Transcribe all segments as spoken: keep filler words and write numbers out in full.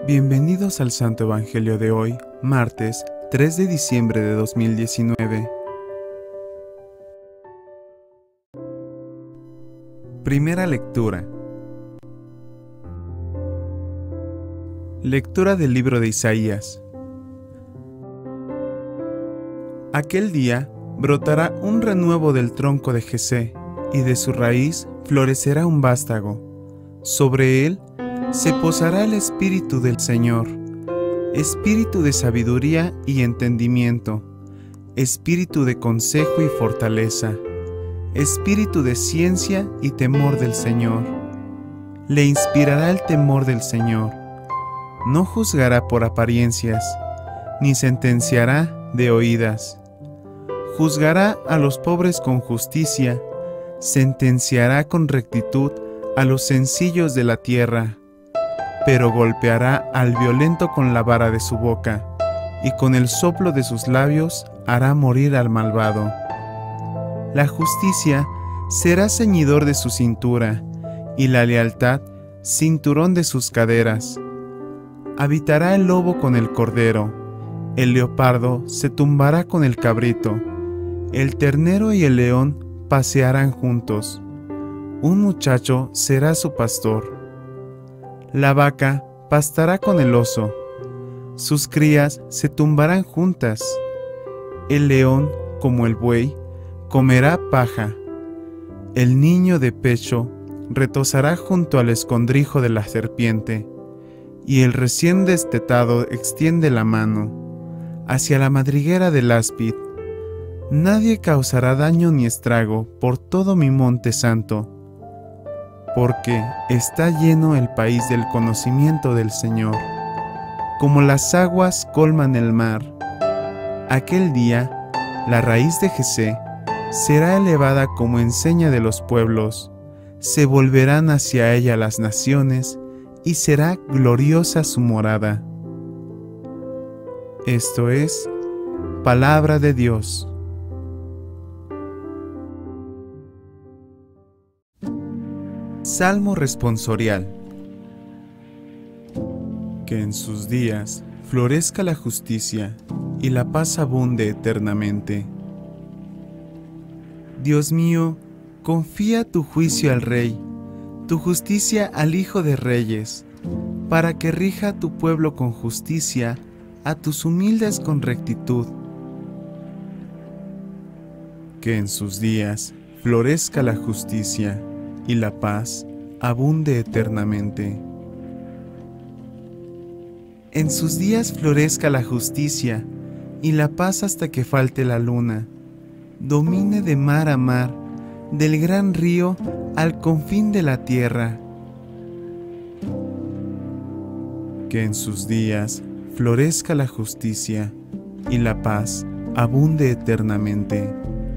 Bienvenidos al Santo Evangelio de hoy, martes tres de diciembre de dos mil diecinueve. Primera lectura. Lectura del libro de Isaías. Aquel día brotará un renuevo del tronco de Jesé, y de su raíz florecerá un vástago. Sobre él se posará el Espíritu del Señor, Espíritu de sabiduría y entendimiento, Espíritu de consejo y fortaleza, Espíritu de ciencia y temor del Señor. Le inspirará el temor del Señor. No juzgará por apariencias, ni sentenciará de oídas. Juzgará a los pobres con justicia, sentenciará con rectitud a los sencillos de la tierra. Pero golpeará al violento con la vara de su boca, y con el soplo de sus labios hará morir al malvado. La justicia será ceñidor de su cintura, y la lealtad cinturón de sus caderas. Habitará el lobo con el cordero, el leopardo se tumbará con el cabrito, el ternero y el león pasearán juntos. Un muchacho será su pastor. La vaca pastará con el oso, sus crías se tumbarán juntas. El león, como el buey, comerá paja. El niño de pecho retozará junto al escondrijo de la serpiente, y el recién destetado extiende la mano hacia la madriguera del áspid. Nadie causará daño ni estrago por todo mi monte santo, porque está lleno el país del conocimiento del Señor, como las aguas colman el mar. Aquel día, la raíz de Jesé será elevada como enseña de los pueblos, se volverán hacia ella las naciones, y será gloriosa su morada. Esto es palabra de Dios. Salmo responsorial. Que en sus días florezca la justicia y la paz abunde eternamente. Dios mío, confía tu juicio al Rey, tu justicia al Hijo de Reyes, para que rija a tu pueblo con justicia, a tus humildes con rectitud. Que en sus días florezca la justicia y la paz abunde eternamente. En sus días florezca la justicia y la paz hasta que falte la luna, domine de mar a mar, del gran río al confín de la tierra. Que en sus días florezca la justicia y la paz abunde eternamente.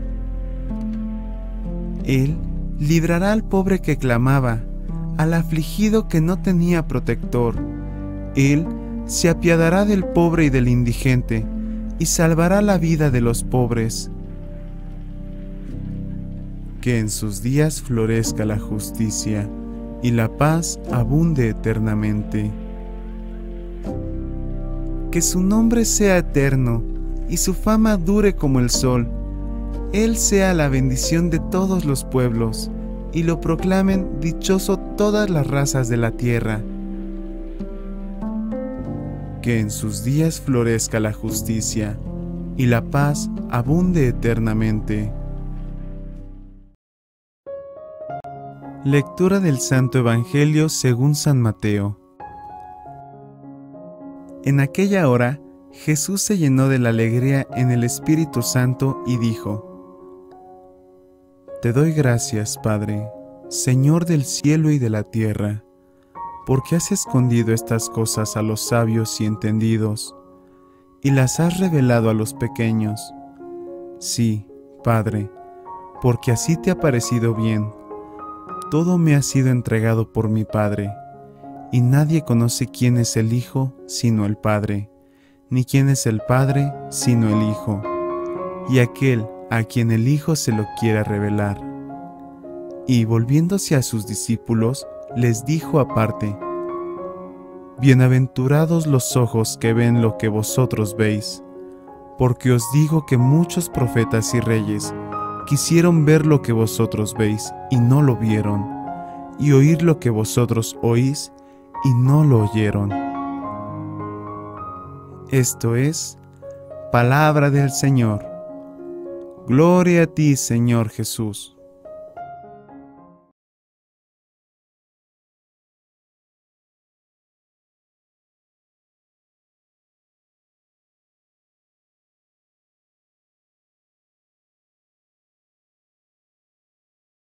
Él librará al pobre que clamaba, al afligido que no tenía protector. Él se apiadará del pobre y del indigente, y salvará la vida de los pobres. Que en sus días florezca la justicia, y la paz abunde eternamente. Que su nombre sea eterno, y su fama dure como el sol. Él sea la bendición de todos los pueblos, y lo proclamen dichoso todas las razas de la tierra. Que en sus días florezca la justicia, y la paz abunde eternamente. Lectura del Santo Evangelio según San Mateo. En aquella hora, Jesús se llenó de la alegría en el Espíritu Santo y dijo: Te doy gracias, Padre, Señor del cielo y de la tierra, porque has escondido estas cosas a los sabios y entendidos, y las has revelado a los pequeños. Sí, Padre, porque así te ha parecido bien. Todo me ha sido entregado por mi Padre, y nadie conoce quién es el Hijo sino el Padre, ni quién es el Padre sino el Hijo, y aquel a quien el Hijo se lo quiera revelar. Y volviéndose a sus discípulos, les dijo aparte: Bienaventurados los ojos que ven lo que vosotros veis, porque os digo que muchos profetas y reyes quisieron ver lo que vosotros veis y no lo vieron, y oír lo que vosotros oís y no lo oyeron. Esto es palabra del Señor. Gloria a ti, Señor Jesús.